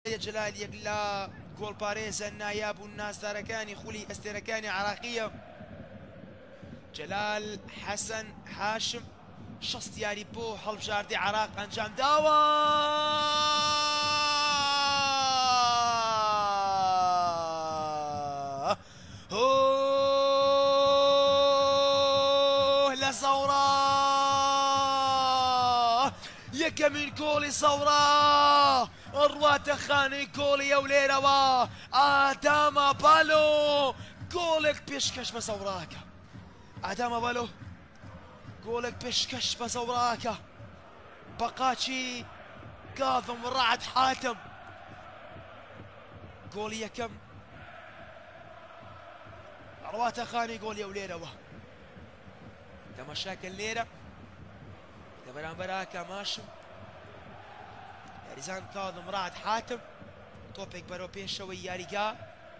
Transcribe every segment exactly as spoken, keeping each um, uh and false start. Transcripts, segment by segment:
جلال يقلا جول باريزا الناياب والناس داركاني خولي استركاني عراقية جلال حسن هاشم شخص ياري بو حلب جاردي عراق انجام داوا هوه لزورا يكمل كولي صورا الروات خاني كولي يا وليروا آدم بالو جولك بيشكش بصوراك آدم بالو جولك بيشكش بصوراك بقاتشي كاظم رعد حاتم جولي يكم روات خاني جولي يا وليروا تمشاك الليرة دبران براكا ماشم ياريزان كاظم رعد حاتم توبيك برو بيشوي ياريقا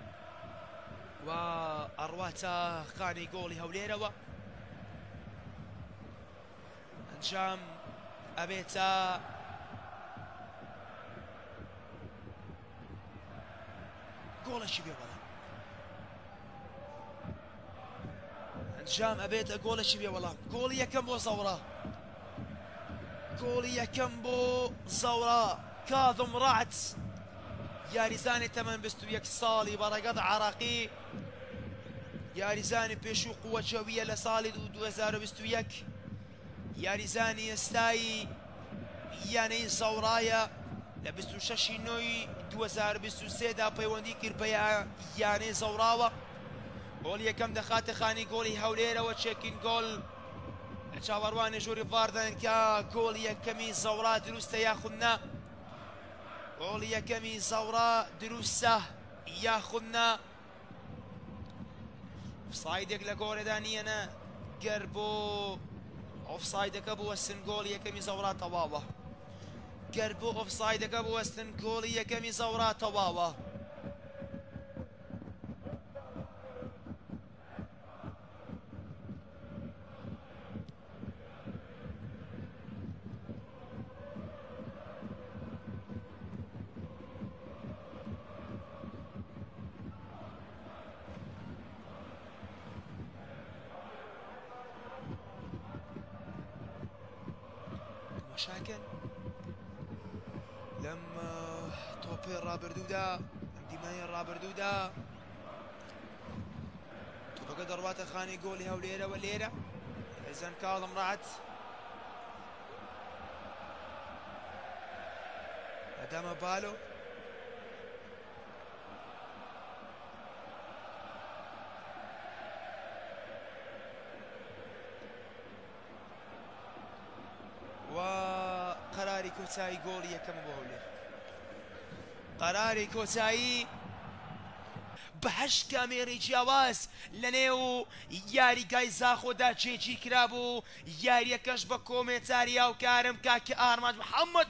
وأرواتا خاني جولي هوليروا انجام أبيتا جول الشبيه والله انجام أبيتا جول الشبيه والله جولي يكمبو زورا جولي يكمبو زورا كاظم رعد ياريزاني تمن بستو يك صالي برقض عراقي ياريزاني بيشو قوة جوية لصالي دو هزار بستو يك ياريزاني يستاي يعني زورايا لبستو ششي نوي دو هزار بستو سيدا بيواندي كيربيا يعني زوراوا قول يكم دخات خاني قولي هوليرا وتشيكين قول تشاورواني جوري فاردن كا قول يكمي زورا دروستا ياخذنا قول يكمي زورا دروسه ياخذنا اوفسايدك لقول دانينا قربو اوفسايدك ابو وسن قول يكمي زورا طواوه قربو اوفسايدك ابو وسن قول يكمي زورا طواوه مشاكل لما توبي رابر دودا ديماي رابر دودا توبا ضربات خاني قولي هوليرة وليرة إذن كاظم رعت أدام بالو وقراري كوتاي جولي كم بولي قراري كوتاي بهش كاميري جواز لنيو ياري جايزا خدا جيجي كرابو ياري كش بكومنتاريا وكارم كاكي ارماج محمد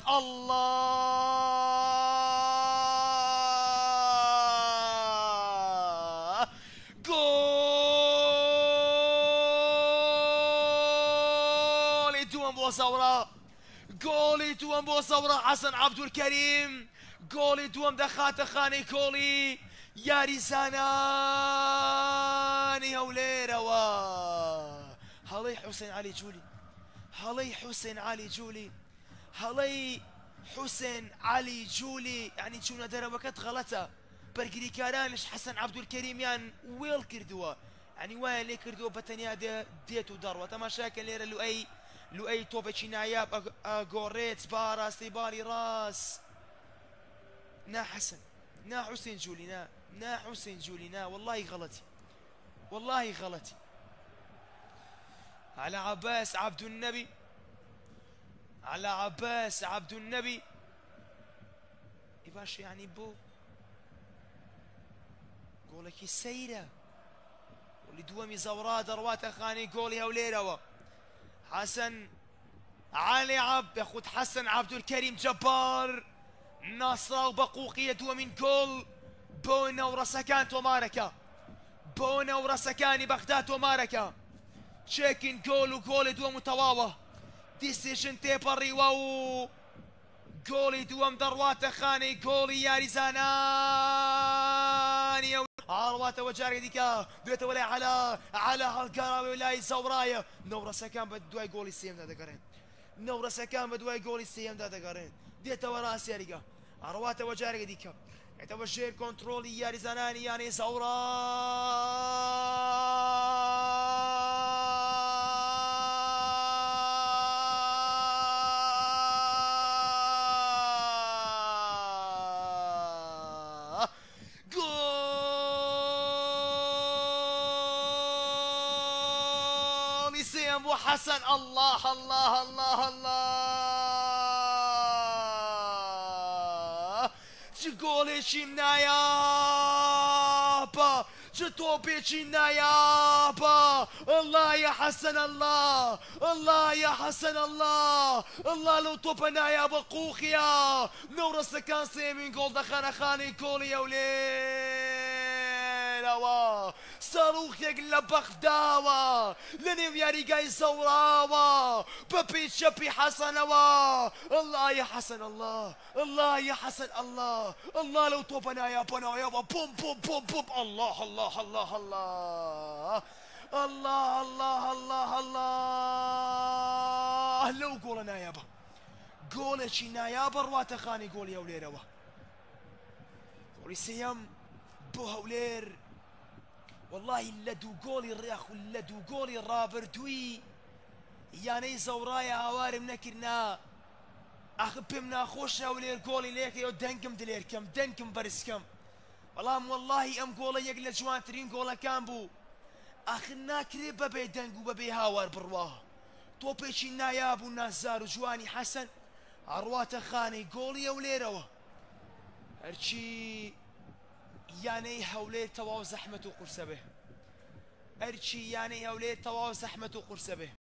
الله جول دوم بوصورة جولي دوم بوصورة حسن عبد الكريم جولي دوم دخات خاني كولي ياري زاناني هوليروا هلي حسين علي جولي هلي حسين علي جولي هلي حسين علي جولي يعني جونا درا وقت غلطة برقري كارانش حسن عبد الكريم يان ويل كردوا يعني وين لي كردوا بتنيا دي ديتو دروة تماشاكل ليرا لو اي لو اي توبتشي ناياب اغوريت بارا سيبالي راس نا حسن نا حسين جولي نا نا حسين جولي نا والله غلطي والله غلطي على عباس عبد النبي على عباس عبد النبي إيباش يعني بو قولك السيرة واللي دوامي زورا دروات خاني قولي هوليروا حسن علي عبد ياخد حسن عبد الكريم جبار ناصرة وبقوقية دو من جول بونا ورسكان توماركا بونا ورسكاني بغداد توماركا تشيكين جول وجول دو متواوه ديسيشن تيبري واو گۆڵی دووەم دەڕواتە خانەی گۆڵی یاریزانانی ئاڕواتەوە جارێک دیکە دوێتەوە لای عەلا عەلا هەڵگەڕاوی لای زەورایە نەورەسەکان بە دوای گۆڵی سێمدا دەگەڕێن نەورەسەکان بە دوای گۆڵی سێمدا دەگەڕێن دێتەوە ڕاست یاریگە ئاڕواتەوە جارێک دیکە ئێتەوە ژێر کۆنتڕۆڵی یاریزانانی یانەی زەورا أبو حسن الله الله الله الله جگۆڵێکی نایابە ج تۆپێکی نایابە الله يا حسن الله الله يا حسن الله الله لەو تۆپە نایابە قووخیە نەورەسەکان سێمین گۆڵ دەخەنە خانەی گۆڵی ئەولێرەوە ساڵوخێک لە بەغداوە لە نێو یاریگای زەوراوە بە پێی چەپی حەسەنەوە الله يا حسن الله الله يا حسن الله الله لەو تۆپە نایابەنەوەیەوە بوم بوم بوم بوم الله الله الله الله الله الله الله الله لەو گۆڵە نایابە گۆڵێکی نایابە ڕواتە خانی گۆڵی هەولێرەوە گۆڵی سێیەم بۆ هەولێر والله لە دوو گۆڵی ڕێخ و لە دوو گۆڵی ڕابردووی یانەی زەورایە هاوارم نەکردنا ئاخ پێم ناخۆشە هەولێر گۆڵی لێکەوە دەنگم دلێرکەم دەنگم بەرزکەم بەڵام واللهی ئەم گۆڵە یەک لە جوانترین گۆڵەکان بوو ئاخر ناکرێ بەبێ دەنگ و بەبێ هاوار بڕوا تۆپێکی نایاب و نازار و جوانی حەسەن ئەڕواتە خانەی گۆڵی هەولێرەوە هەرچی یانەی هەولێر تەواو زەحمەت و قورسە بێ هەرچی یانەی هەولێر تەواو زەحمەت و قورسە بێ